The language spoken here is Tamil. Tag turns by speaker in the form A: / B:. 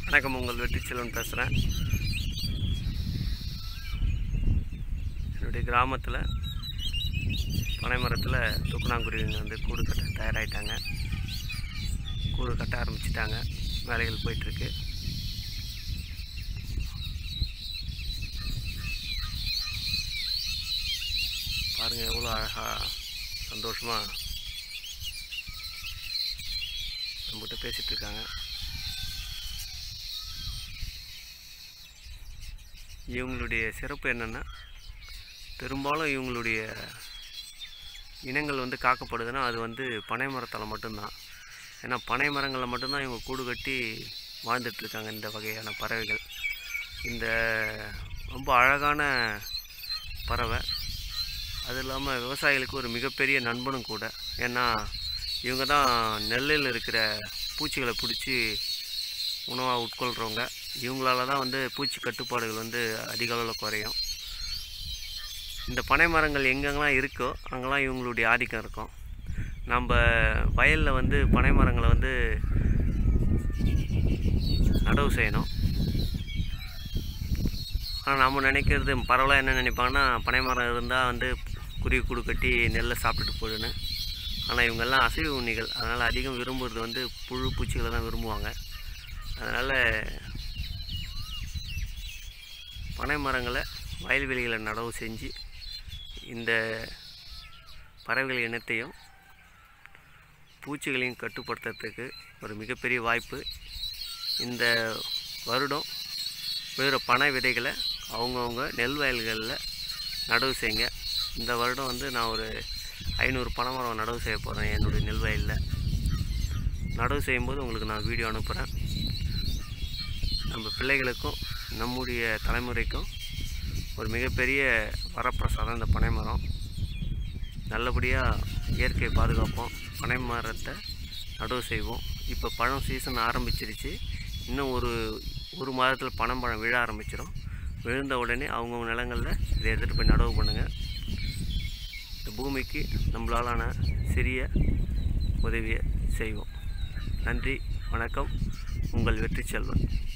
A: வணக்கம், உங்கள் வெற்றி செல்வன் பேசுகிறேன். என்னுடைய கிராமத்தில் பனை மரத்தில் தூக்கணாங்குருவிங்க வந்து கூடு கட்ட தயாராகிட்டாங்க. கூடு கட்ட ஆரம்பிச்சிட்டாங்க. வேலைகள் போயிட்டுருக்கு. பாருங்கள், எவ்வளோ அழகாக சந்தோஷமாக நம்மகிட்ட பேசிகிட்டு இருக்காங்க. இவங்களுடைய சிறப்பு என்னென்னா, பெரும்பாலும் இவங்களுடைய இனங்கள் வந்து காக்கப்படுதுன்னா அது வந்து பனை மரத்தால் மட்டும்தான். ஏன்னா பனை மரங்களில் மட்டும்தான் இவங்க கூடு கட்டி வாழ்ந்துட்டுருக்காங்க இந்த வகையான பறவைகள். இந்த ரொம்ப அழகான பறவை, அது இல்லாமல் விவசாயிகளுக்கு ஒரு மிகப்பெரிய நண்பனும் கூட. ஏன்னா இவங்க தான் நெல்லில் இருக்கிற பூச்சிகளை பிடிச்சி உணவாக உட்கொள்கிறவங்க. இவங்களால தான் வந்து பூச்சி கட்டுப்பாடுகள் வந்து அதிக அளவில் குறையும். இந்த பனை மரங்கள் எங்கெங்கெல்லாம் இருக்கோ அங்கெல்லாம் இவங்களுடைய ஆதிக்கம் இருக்கும். நம்ம வயலில் வந்து பனை மரங்களை வந்து நடவு செய்யணும். ஆனால் நம்ம நினைக்கிறது, பரவலாக என்ன நினைப்பாங்கன்னா, பனை மரம் இருந்தால் வந்து குருவி கூடு கட்டி நெல்லை சாப்பிட்டுட்டு போயிடுன்னு. ஆனால் இவங்கெல்லாம் அசைவ உண்ணிகள், அதனால் அதிகம் விரும்புகிறது வந்து புழு பூச்சிகளை தான் விரும்புவாங்க. அதனால் பனை மரங்களை வயல்வெளிகளை நடவு செஞ்சு இந்த பறவைகள் இனத்தையும் பூச்சிகளையும் கட்டுப்படுத்துறதுக்கு ஒரு மிகப்பெரிய வாய்ப்பு. இந்த வருடம் வேறு பனை விதைகளை அவங்கவுங்க நெல் வயல்களில் நடவு செய்யுங்க. இந்த வருடம் வந்து நான் ஒரு 500 பனை மரம் நடவு செய்ய போகிறேன் என்னுடைய நெல் வயலில். நடவு செய்யும்போது உங்களுக்கு நான் வீடியோ அனுப்புகிறேன். நம்ம பிள்ளைகளுக்கும் நம்முடைய தலைமுறைக்கும் ஒரு மிகப்பெரிய வரப்பிரசாதம் இந்த பனை மரம். நல்லபடியாக இயற்கையை பாதுகாப்போம், பனை மரத்தை நடவு செய்வோம். இப்போ பழம் சீசன் ஆரம்பிச்சிருச்சு. இன்னும் ஒரு மாதத்தில் பனம்பழம் விழ ஆரம்பிச்சிடும். விழுந்த உடனே அவங்கவுங்க நிலங்களில் இதை எடுத்துகிட்டு போய் நடவு பண்ணுங்கள். இந்த பூமிக்கு நம்மளாலான சிறிய உதவியை செய்வோம். நன்றி, வணக்கம். உங்கள் வெற்றி செல்வன்.